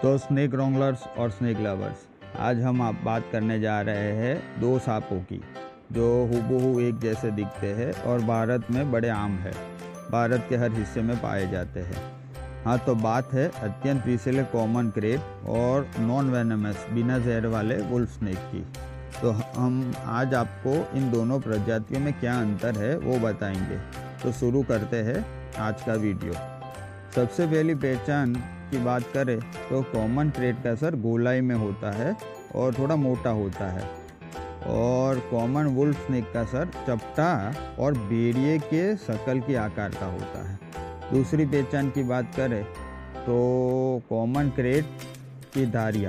तो स्नेक रोंगलर्स और snake lovers, आज हम आप बात करने जा रहे हैं दो सांपों की जो हूबहू एक जैसे दिखते हैं और भारत में बड़े आम है। भारत के हर हिस्से में पाए जाते हैं। हाँ, तो बात है अत्यंत विषैले कॉमन क्रेट और नॉन वेनमस बिना जहर वाले वुल्फ स्नेक की। तो हम आज आपको इन दोनों प्रजातियों में क्या अंतर है वो बताएंगे। तो शुरू करते हैं आज का वीडियो। सबसे पहली पहचान की बात करें तो कॉमन क्रेट का सर गोलाई में होता है और थोड़ा मोटा होता है, और कॉमन वुल्फ स्नेक का सर चपटा और बेड़िए के शकल के आकार का होता है। दूसरी पहचान की बात करें तो कॉमन क्रेट की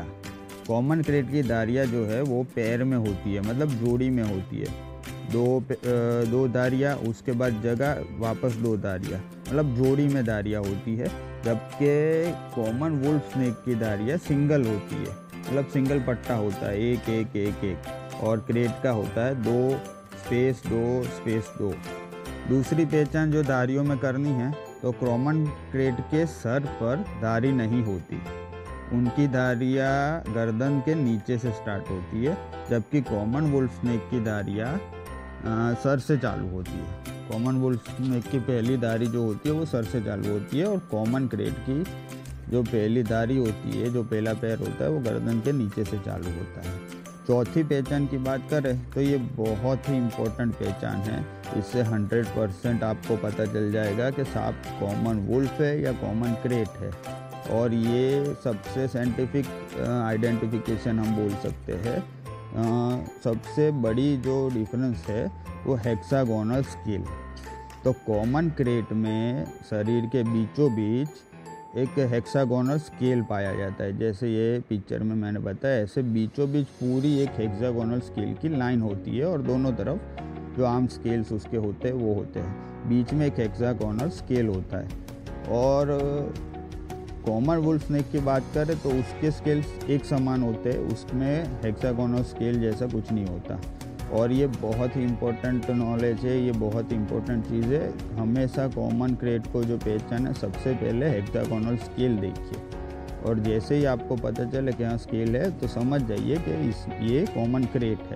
धारियाँ जो है वो पैर में होती है, मतलब जोड़ी में होती है। दो धारियाँ, उसके बाद जगह वापस दो धारियाँ, मतलब जोड़ी में धारियाँ होती है। जबकि कॉमन वुल्फ स्नेक की धारियाँ सिंगल होती है, मतलब सिंगल पट्टा होता है, एक एक एक एक। और क्रेट का होता है दो स्पेस दो। दूसरी पहचान जो धारियों में करनी है तो कॉमन क्रेट के सर पर धारी नहीं होती, उनकी धारियाँ गर्दन के नीचे से स्टार्ट होती है, जबकि कॉमन वुल्फ स्नेक की धारियाँ सर से चालू होती है। कॉमन वुल्फ स्नेक की पहली धारी जो होती है वो सर से चालू होती है, और कॉमन क्रेट की जो पहली धारी होती है, जो पहला पैर होता है, वो गर्दन के नीचे से चालू होता है। चौथी पहचान की बात करें तो ये बहुत ही इम्पोर्टेंट पहचान है। इससे 100% आपको पता चल जाएगा कि सांप कॉमन वुल्फ है या कॉमन क्रेट है। और ये सबसे साइंटिफिक आइडेंटिफिकेशन हम बोल सकते हैं। सबसे बड़ी जो डिफरेंस है वो हेक्सागोनल स्केल। तो कॉमन क्रेट में शरीर के बीचों बीच एक हेक्सागोनल स्केल पाया जाता है, जैसे ये पिक्चर में मैंने बताया। ऐसे बीचों बीच पूरी एक हेक्सागोनल स्केल की लाइन होती है, और दोनों तरफ जो आर्म स्केल्स उसके होते हैं वो होते हैं। बीच में एक हेक्सागोनल स्केल होता है। और कॉमन वुल्फ स्नेक की बात करें तो उसके स्केल्स एक समान होते हैं, उसमें हेक्सागोनल स्केल जैसा कुछ नहीं होता। और ये बहुत ही इम्पोर्टेंट नॉलेज है, ये बहुत ही इम्पोर्टेंट चीज़ है। हमेशा कॉमन क्रेट को जो पहचान है, सबसे पहले हेक्सागोनल स्केल देखिए, और जैसे ही आपको पता चले कि हाँ स्केल है तो समझ जाइए कि ये कॉमन क्रेट है।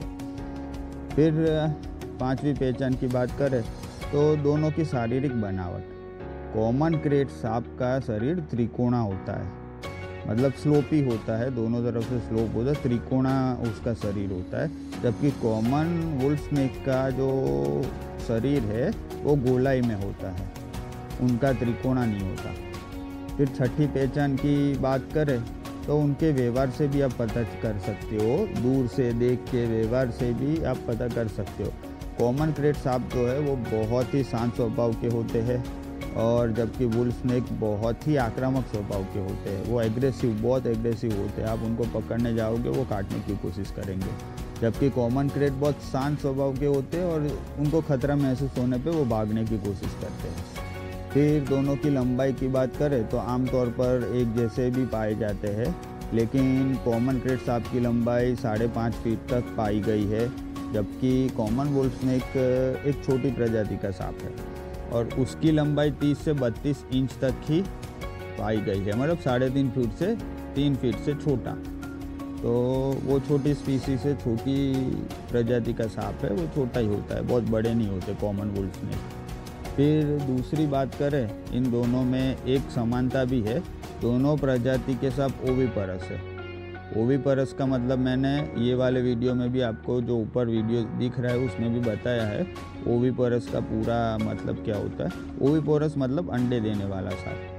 फिर पांचवी पहचान की बात करें तो दोनों की शारीरिक बनावट। कॉमन क्रेट सांप का शरीर त्रिकोणा होता है, मतलब स्लोपी होता है, दोनों तरफ से स्लोप होता है, त्रिकोणा उसका शरीर होता है। जबकि कॉमन वुल्फ स्नेक का जो शरीर है वो गोलाई में होता है, उनका त्रिकोणा नहीं होता। फिर छठी पहचान की बात करें तो उनके व्यवहार से भी आप पता कर सकते हो, दूर से देख के व्यवहार से भी आप पता कर सकते हो। कॉमन क्रेट सांप जो है वो बहुत ही शांत स्वभाव के होते हैं, और जबकि वुल्फ स्नेक बहुत ही आक्रामक स्वभाव के होते हैं। वो बहुत एग्रेसिव होते हैं। आप उनको पकड़ने जाओगे वो काटने की कोशिश करेंगे। जबकि कॉमन क्रेट बहुत शांत स्वभाव के होते हैं, और उनको खतरा महसूस होने पे वो भागने की कोशिश करते हैं। फिर दोनों की लंबाई की बात करें तो आमतौर पर एक जैसे भी पाए जाते हैं, लेकिन कॉमन क्रेट सांप की लंबाई 5.5 फीट तक पाई गई है, जबकि कॉमन वुल्फ स्नेक एक छोटी प्रजाति का सांप है और उसकी लंबाई 30 से 32 इंच तक ही पाई गई है, मतलब 3.5 फीट से 3 फीट से छोटा। तो वो छोटी स्पीसीज से छोटी प्रजाति का सांप है, वो छोटा ही होता है, बहुत बड़े नहीं होते कॉमन वुल्फ स्नेक। फिर दूसरी बात करें, इन दोनों में एक समानता भी है, दोनों प्रजाति के सांप ओविपरस है। ओविपरस का मतलब मैंने ये वाले वीडियो में भी आपको जो ऊपर वीडियो दिख रहा है उसमें भी बताया है। ओविपरस का पूरा मतलब क्या होता है। ओविपरस मतलब अंडे देने वाला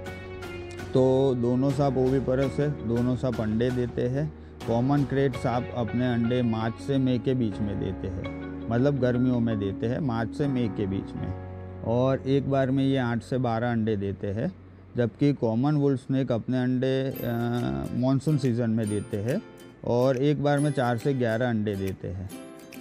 सांप। तो दोनों सांप ओविपरस है, दोनों सांप अंडे देते हैं। कॉमन क्रेट सांप अपने अंडे मार्च से मई के बीच में देते हैं, मतलब गर्मियों में देते हैं, मार्च से मई के बीच में, और एक बार में ये 8 से 12 अंडे देते हैं। जबकि कॉमन वुल्फ स्नेक अपने अंडे मानसून सीज़न में देते हैं, और एक बार में 4 से 11 अंडे देते हैं।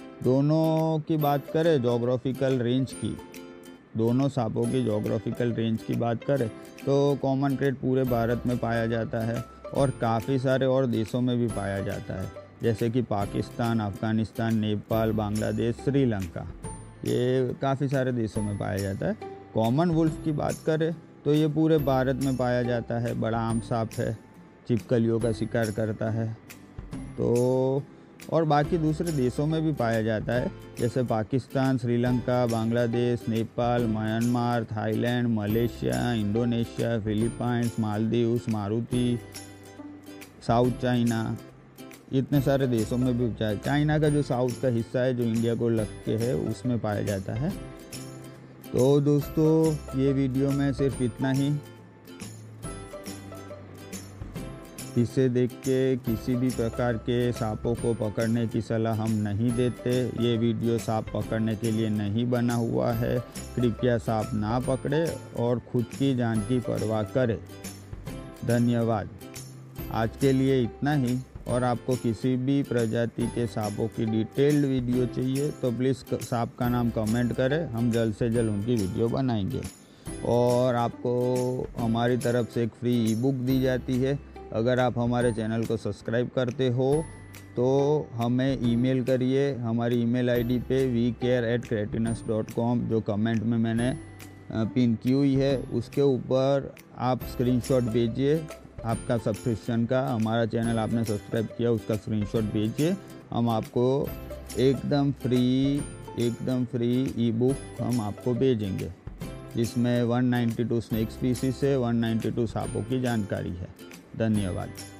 दोनों की बात करें जोग्राफिकल रेंज की, दोनों सांपों की जोग्राफिकल रेंज की बात करें तो कॉमन क्रेट पूरे भारत में पाया जाता है, और काफ़ी सारे और देशों में भी पाया जाता है, जैसे कि पाकिस्तान, अफ़गानिस्तान, नेपाल, बांग्लादेश, श्रीलंका, ये काफ़ी सारे देशों में पाया जाता है। कॉमन वुल्फ की बात करें तो ये पूरे भारत में पाया जाता है, बड़ा आम सांप है। छिपकलियों का शिकार करता है। तो और बाकी दूसरे देशों में भी पाया जाता है, जैसे Pakistan, Sri Lanka, Bangladesh, Nepal, Myanmar, Thailand, Malaysia, Indonesia, Philippines, Maldives, Maruti, south China, इतने सारे देशों में भी चाइना का जो साउथ का हिस्सा है जो इंडिया को लग के है उसमें पाया जाता है। तो दोस्तों ये वीडियो में सिर्फ इतना ही। इसे देख के किसी भी प्रकार के सांपों को पकड़ने की सलाह हम नहीं देते। ये वीडियो सांप पकड़ने के लिए नहीं बना हुआ है। कृपया सांप ना पकड़े और खुद की जान की परवाह करें। धन्यवाद। आज के लिए इतना ही। और आपको किसी भी प्रजाति के सांपों की डिटेल्ड वीडियो चाहिए तो प्लीज़ सांप का नाम कमेंट करें, हम जल्द से जल्द उनकी वीडियो बनाएंगे। और आपको हमारी तरफ से एक फ्री ई बुक दी जाती है। अगर आप हमारे चैनल को सब्सक्राइब करते हो तो हमें ईमेल करिए हमारी ईमेल आईडी पे vcare@creatinus.com, जो कमेंट में मैंने पिन की हुई है। उसके ऊपर आप स्क्रीनशॉट भेजिए आपका सब्सक्रिप्शन का, हमारा चैनल आपने सब्सक्राइब किया उसका स्क्रीनशॉट भेजिए। हम आपको एकदम फ्री ई बुक हम आपको भेजेंगे, जिसमें 192 स्नेक स्पीसीज से 192 सांपों की जानकारी है। धन्यवाद।